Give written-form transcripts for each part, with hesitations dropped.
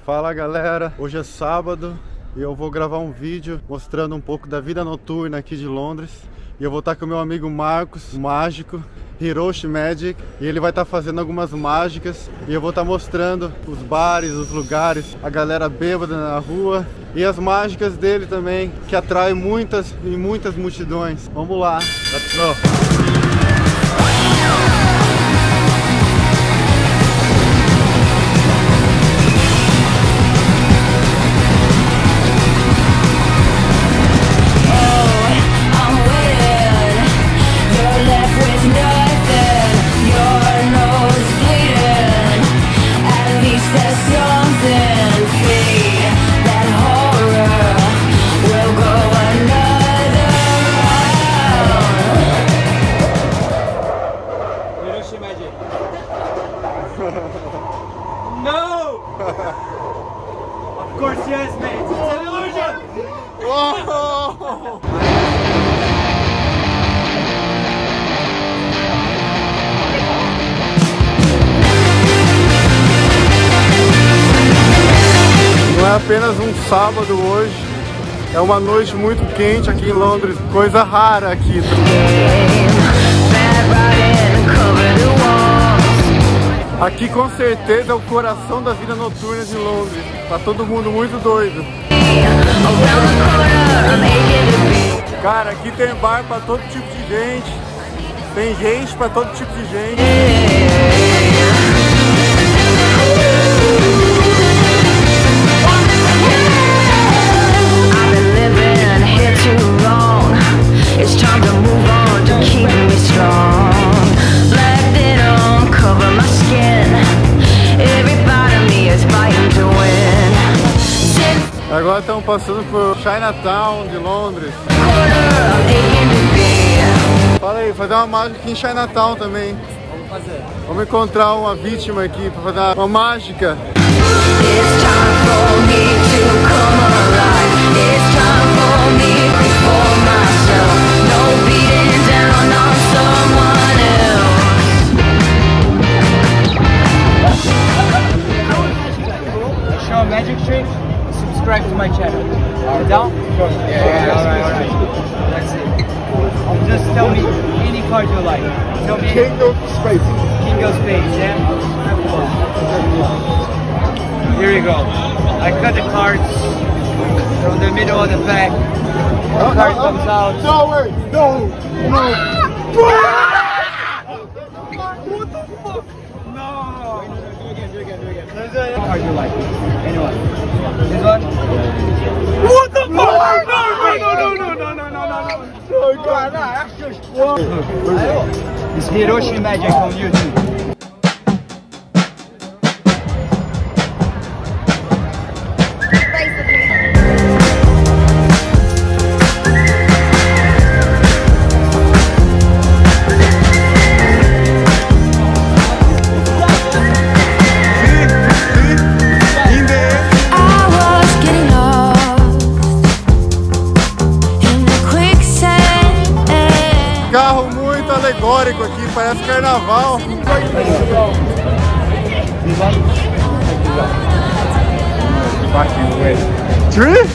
Fala galera, hoje é sábado e eu vou gravar um vídeo mostrando um pouco da vida noturna aqui de Londres. E eu vou estar com meu amigo Marcos, o mágico, Hiroshi Magic, e ele vai estar fazendo algumas mágicas e eu vou estar mostrando os bares, os lugares, a galera bêbada na rua e as mágicas dele também, que atraem muitas e muitas multidões. Vamos lá! Let's go! No! Of course yes, mate. It's an illusion! Whoa! Não é apenas um sábado hoje, é uma noite muito quente aqui em Londres, coisa rara aqui. Aqui com certeza é o coração da vida noturna de Londres. Tá todo mundo muito doido. Cara, aqui tem bar pra todo tipo de gente. Tem gente pra todo tipo de gente. It's time to move on to keep me strong. Black denim cover my skin. Every part of me is fighting to win. Agora estamos passando por Chinatown de Londres. Fala aí, fazer uma mágica aqui em Chinatown também. Vamos fazer. Vamos encontrar uma vítima aqui para fazer uma mágica. It's time for me to come alive. It's time for me before myself. No beating down on someone else. I show a magic trick. Subscribe to my channel. Down? Yeah, alright. That's it. Just tell me any card you like. Tell me King of Spades. King of Spades, yeah? Here you go. I cut the cards from the middle of the pack. The card comes out. No way! No! No! What the fuck? No! Do again. What card you like? Anyone? This one? What the fuck? No! It's Hiroshi Magic on YouTube. Carro muito alegórico aqui, parece carnaval. Tree?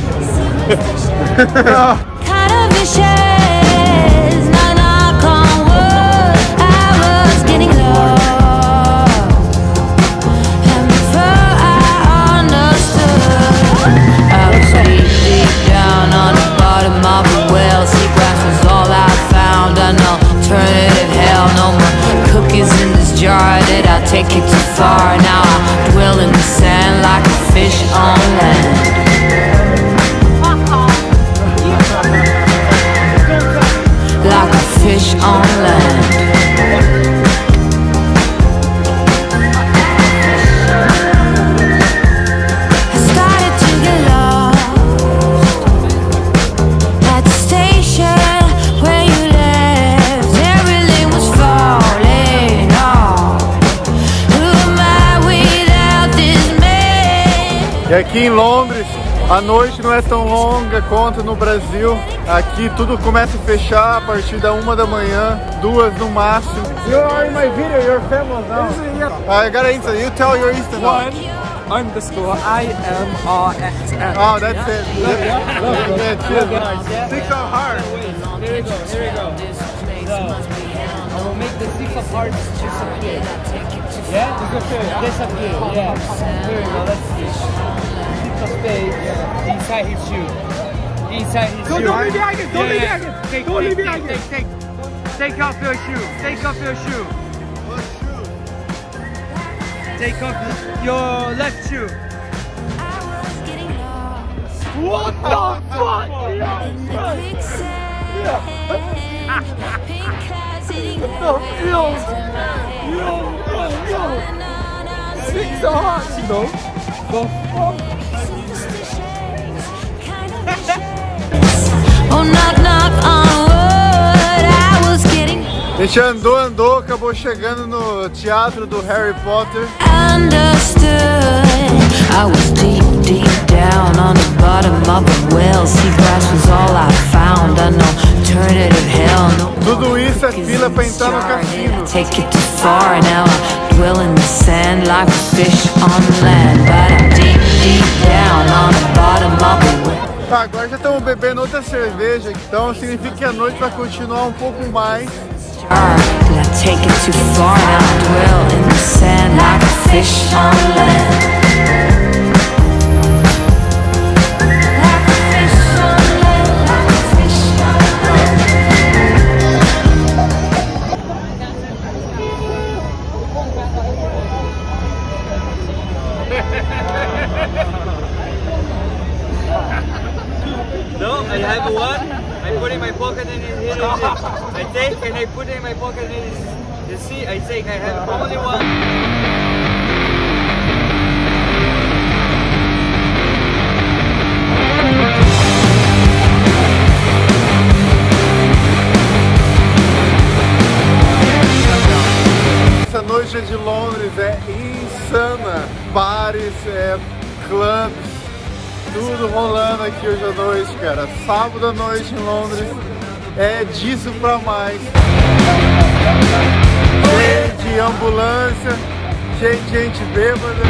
Take it too far, now I dwell in the sand like a fish on land. Like a fish on land. E aqui em Londres, a noite não é tão longa quanto no Brasil. Aqui tudo começa a fechar a partir da 1 da manhã, 2 no máximo. You are in my video, you're famous now. I got Insta. You tell your Insta now. _IMRXM. Oh, that's it. Think so hard. Here we go. So, I will make the 6 of hearts disappear. Yeah? Disappear. Yeah. Here we go. Let's see. 6 of spades inside his shoe. Don't leave me again. Don't leave me again. Take off your shoe. Take off your shoe. What shoe? Take off your left shoe. What the fuck? Yo. 6 of hearts, you know? The fuck? Oh, knock, knock on wood. I was getting A gente andou, acabou chegando no teatro do Harry Potter. understood. I was deep down on the bottom of a well. Seagrass was all I found. An alternative hell. No Tudo isso é fila pra entrar no cassino. take it too far now. I dwell in the sand like a fish on land. But I'm deep down on the bottom of a well. Tá, agora já estamos bebendo outra cerveja, então significa que a noite vai continuar um pouco mais. Did I take it too far? Now I dwell in the sand like a fish on land. Like a fish on land, like a fish on No, I have one. I put in my pocket and here it is. I take and I put it in my pocket and it is. You see, I take. I have only one. Essa noite de Londres é insana. Bares, clubes, tudo rolando aqui hoje à noite, cara. Sábado à noite em Londres é disso pra mais. Cheio de ambulância, cheio de gente bêbada.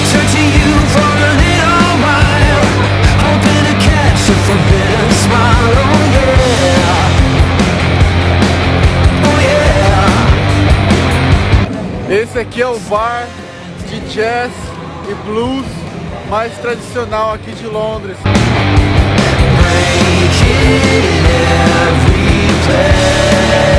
Esse aqui é o bar de jazz e blues mais tradicional aqui de Londres. land.